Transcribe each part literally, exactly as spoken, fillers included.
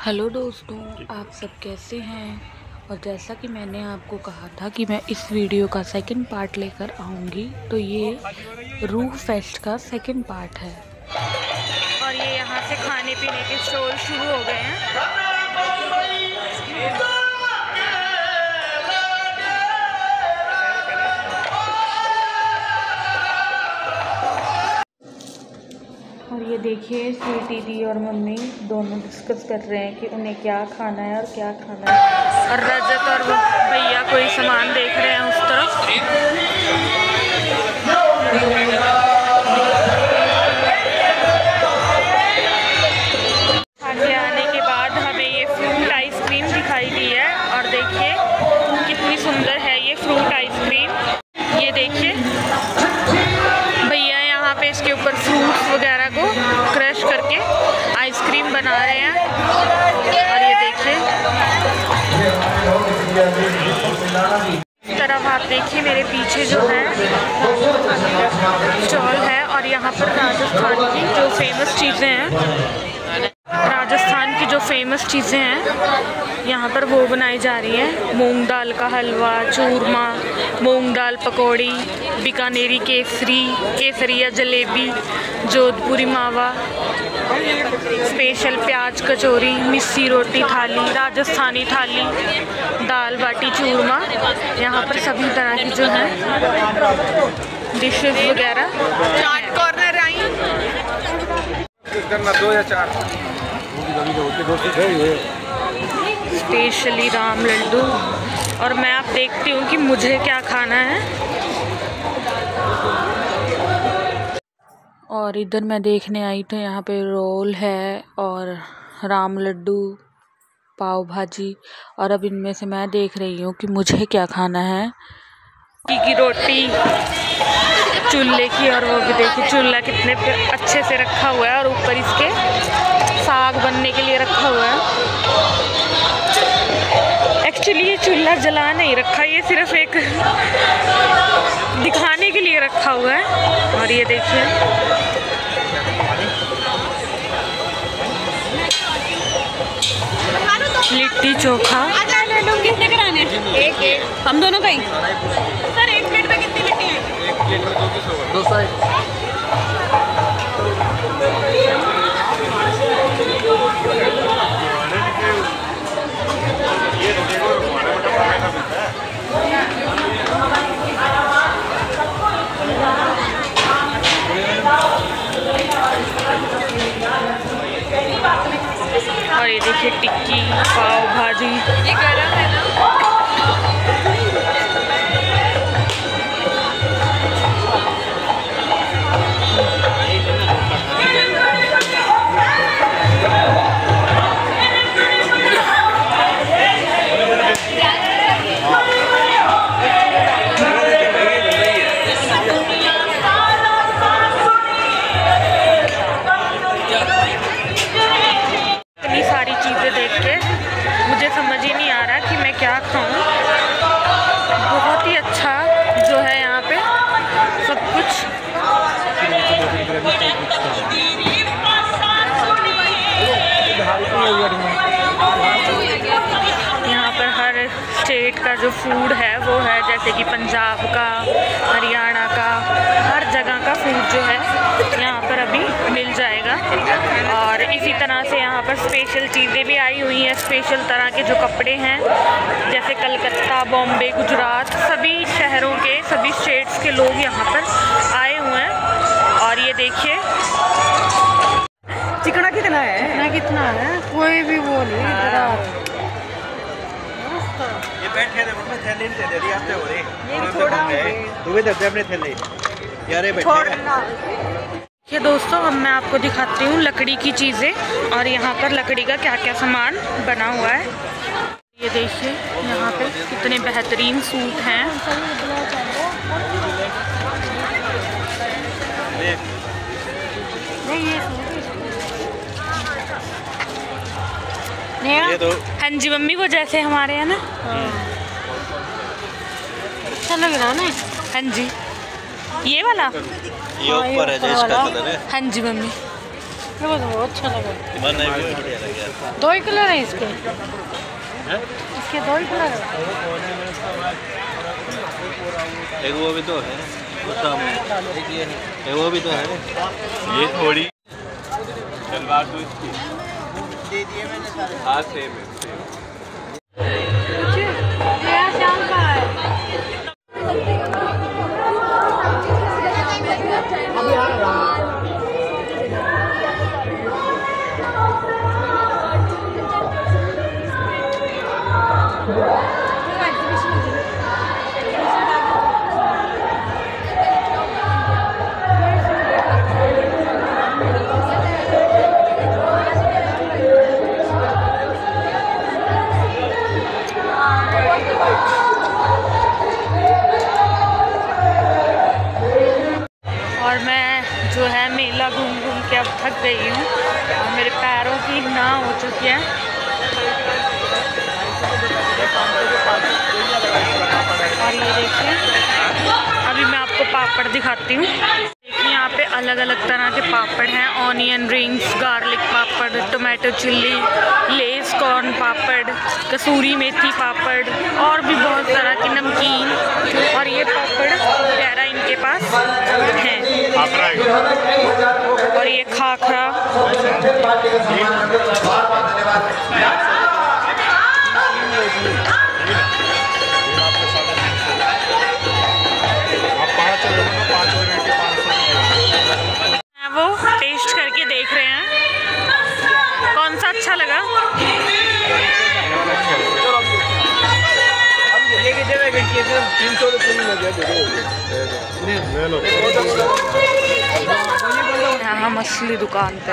Hello दोस्तों, आप सब कैसे हैं। और जैसा कि मैंने आपको कहा था कि मैं इस वीडियो का सेकंड पार्ट लेकर आऊँगी, तो ये रूह फेस्ट का सेकंड पार्ट है। और ये यहाँ से खाने पीने के स्टॉल शुरू हो गए हैं। और ये देखिए, स्वीटी दी और मम्मी दोनों डिस्कस कर रहे हैं कि उन्हें क्या खाना है और क्या खाना है। और रजत और वो भैया कोई सामान देख रहे हैं उस तरफ। आगे आने के बाद हमें ये फ्रूट आइसक्रीम दिखाई दी है। और देखिए कितनी सुंदर है ये फ्रूट आइसक्रीम। ये देखिए भैया यहाँ पे इसके ऊपर फ्रूट्स वगैरह को क्रश करके आइसक्रीम बना रहे हैं। और ये देखिए इस तरफ आप देखिए मेरे पीछे जो है स्टॉल है। और यहाँ पर राजस्थान की जो फेमस चीज़ें हैं राजस्थान की जो फेमस चीज़ें हैं यहाँ पर वो बनाई जा रही हैं। मूंग दाल का हलवा, चूरमा, मूंग दाल पकौड़ी, बीकानेरी केसरी केसरिया जलेबी, जोधपुरी मावा, स्पेशल प्याज कचौरी, मिस्सी रोटी थाली, राजस्थानी थाली, दाल बाटी चूरमा। यहाँ पर सभी तरह की जो है डिशेस वगैरह। चाट कॉर्नर आई दो या चार स्पेशली राम लड्डू। और मैं आप देखती हूँ कि मुझे क्या खाना है। और इधर मैं देखने आई तो यहाँ पे रोल है और राम लड्डू, पाव भाजी। और अब इनमें से मैं देख रही हूँ कि मुझे क्या खाना है। की रोटी चूल्हे की, और वो भी देखिए चूल्हा कितने अच्छे से रखा हुआ है। और ऊपर इसके साग बनने के लिए रखा हुआ है। एक्चुअली ये चूल्हा जला नहीं रखा, ये सिर्फ एक दिखाने के लिए रखा हुआ है। और ये देखिए लिट्टी चोखा। कितने कराने? एक एक हम दोनों का ही। सर एक प्लेट में कितनी लिट्टी है? एक प्लेट में दो सौ दो सौ और ये देखिए टिक्की, पाव भाजी। ये गरम है ना? बहुत ही अच्छा जो है यहाँ पे सब कुछ। यहाँ पर हर स्टेट का जो फूड है वो है, जैसे कि पंजाब का, हरियाणा का, हर जगह का फूड जो है यहाँ पर अभी मिल जाएगा। और इसी तरह से यहाँ पर स्पेशल चीज़ें भी आई हुई हैं। स्पेशल तरह के जो कपड़े हैं, जैसे कलकत्ता, बॉम्बे, गुजरात, सभी शहरों के, सभी स्टेट्स के लोग यहाँ पर आए हुए हैं। और ये देखिए चिकना कितना है? कितना कितना है कोई भी वो नहीं। ये बैठे थे मैं थैली दे दे रही आपने हो रही ये थोड़ा तू भी दे दे अपने थैली यार। ये बैठे ये दोस्तों, अब मैं आपको दिखाती हूँ लकड़ी की चीज़ें और यहाँ पर लकड़ी का क्या क्या सामान बना हुआ है। ये देखिए यहाँ पे कितने बेहतरीन सूट हैं। ये तो हाँ जी मम्मी, वो जैसे हमारे हैं ना। अच्छा लग रहा है ना। हाँ जी, ये वाला ये ऊपर है जो इसका कलर है। हाँ जी मम्मी, वो तो अच्छा लगा। बढ़िया दो ही कलर हैं इसके, है? इसके दो ही कलर हैं। एक वो भी तो है, एक वो भी तो है। ये थोड़ी सलवार तो इसकी दे दिए मैंने सारे। हाँ सेम है। और मैं जो है मेला घूम घूम के अब थक गई हूँ और मेरे पैरों की ना हो चुकी है। और ये देखिए अभी मैं आपको पापड़ दिखाती हूँ। देखिए यहाँ पे अलग अलग तरह के पापड़ हैं, onion rings, garlic papad, tomato chilli, less corn papad, kasuri methi papad और भी बहुत तरह की नमकीन। और ये पापड़ वगैरह इनके पास हैं। और ये खाखरा, वो टेस्ट करके देख रहे हैं कौन सा अच्छा लगा। यहाँ मछली दुकान पे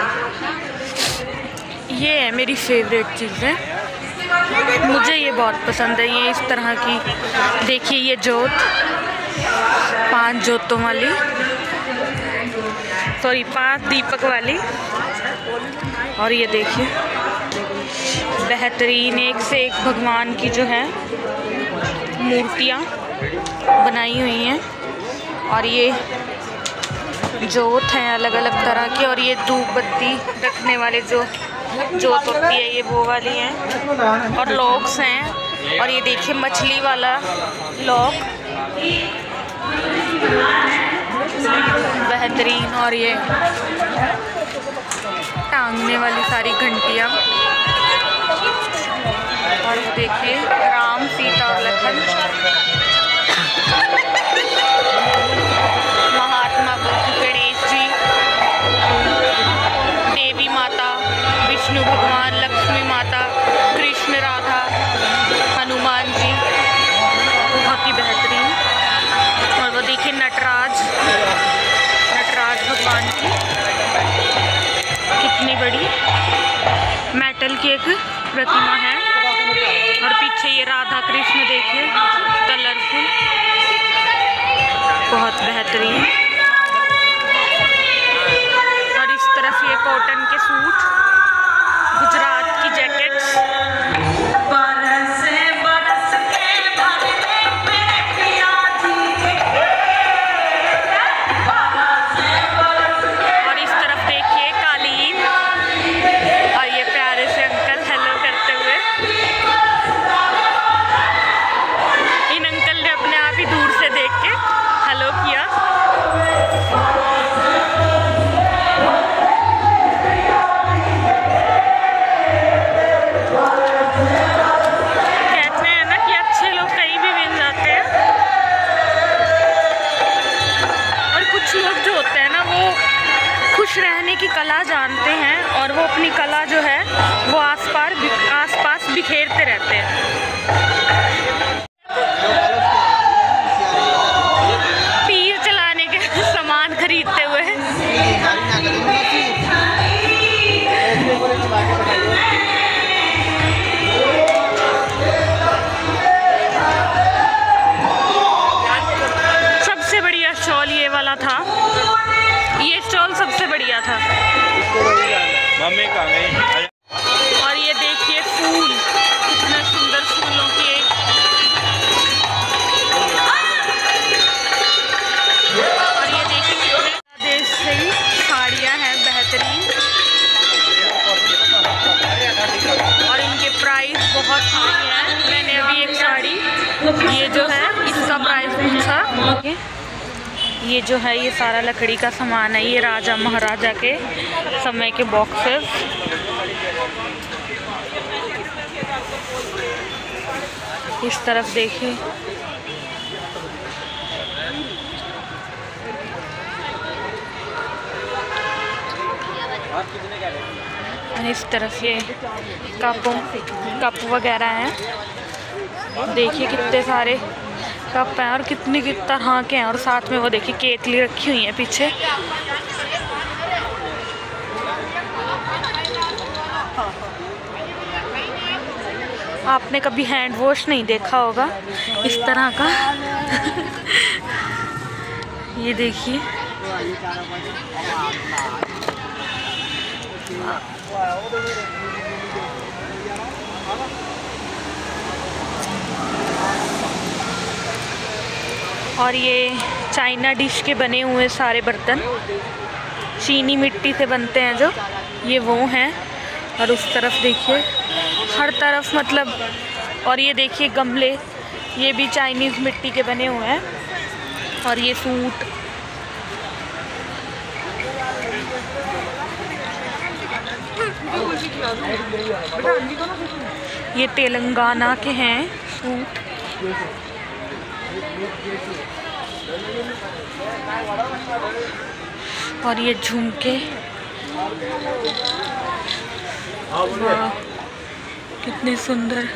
ये है मेरी फेवरेट चीज़ें, मुझे ये बहुत पसंद है। ये इस तरह की देखिए, ये जोत, पांच जोतों वाली, सॉरी पांच दीपक वाली। और ये देखिए बेहतरीन एक से एक भगवान की जो है मूर्तियाँ बनाई हुई हैं। और ये जोत हैं अलग अलग तरह की। और ये धूप बत्ती रखने वाले जो जोत होती है ये वो वाली हैं। और लॉक्स हैं। और ये देखिए मछली वाला लॉक बेहतरीन। और ये टांगने वाली सारी घंटियाँ। और देखिए राम, सीता और लखन, महात्मा बुद्ध, गणेश जी, देवी माता, विष्णु भगवान, लक्ष्मी माता, कृष्ण, राधा, हनुमान जी, बहुत ही बेहतरीन। और वो देखिए नटराज, नटराज भगवान की कितनी बड़ी मेटल की एक प्रतिमा है। और पीछे ये राधा कृष्ण देखिए कलरफुल, बहुत बेहतरीन। और इस तरफ ये कॉटन के सूट, गुजरात की जैकेट्स। और इस तरफ देखिए कालीन। और ये प्यारे से अंकल हेलो करते हुए, इन अंकल ने अपने आप ही दूर से देख के हेलो किया। कहते हैं ना कि अच्छे लोग कहीं भी मिल जाते हैं। और कुछ लोग जो होते हैं ना वो खुश रहने की कला जानते हैं और वो अपनी कला जो है वो आसपास आसपास बिखेरते रहते हैं। तीर चलाने के सामान खरीदते हुए। सबसे बढ़िया स्टॉल ये वाला था, ये स्टॉल सबसे बढ़िया था। मम्मी कहाँ गई? और ये देखिए फूल, कितने सुंदर फूलों की एक। और ये देखिए कितने देश से साड़ियाँ हैं बेहतरीन। ये जो है इसका प्राइस पूछा। ये जो है ये सारा लकड़ी का सामान है, ये राजा महाराजा के समय के बॉक्सेस। इस तरफ देखिए, इस तरफ ये कपों कप वगैरह हैं। देखिए कितने सारे कप हैं और कितनी कितनी तरह के हैं। और साथ में वो देखिए केतली रखी हुई है पीछे। आपने कभी हैंड वॉश नहीं देखा होगा इस तरह का। ये देखिए, और ये चाइना डिश के बने हुए सारे बर्तन चीनी मिट्टी से बनते हैं जो, ये वो हैं। और उस तरफ देखिए हर तरफ मतलब, और ये देखिए गमले, ये भी चाइनीज़ मिट्टी के बने हुए हैं। और ये सूट, ये तेलंगाना के हैं सूट। और ये झुमके, वाह कितने सुंदर।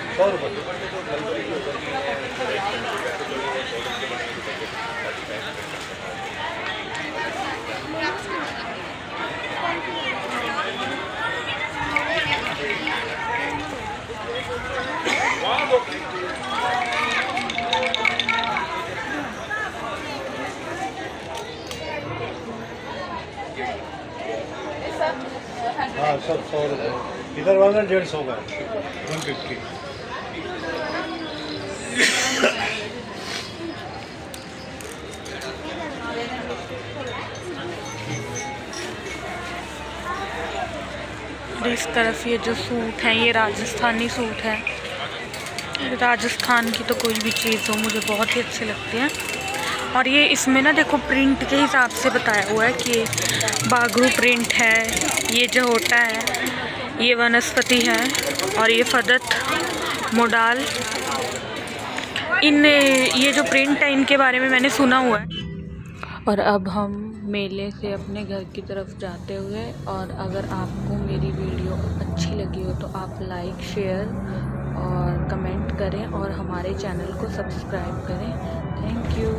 हाँ सब सौ रुपये, इधर वाला डेढ़ सौ का वन फिफ्टी। इस तरफ ये जो सूट हैं ये राजस्थानी सूट है। राजस्थान की तो कोई भी चीज़ हो मुझे बहुत ही अच्छी लगती है। और ये इसमें ना देखो प्रिंट के हिसाब से बताया हुआ है कि बागरू प्रिंट है, ये जहोटा है, ये वनस्पति है और ये फदत मोडाल। इन ये जो प्रिंट है इनके बारे में मैंने सुना हुआ है। और अब हम मेले से अपने घर की तरफ जाते हुए, और अगर आपको मेरी वीडियो अच्छी लगी हो तो आप लाइक शेयर और कमेंट करें और हमारे चैनल को सब्सक्राइब करें। Thank you.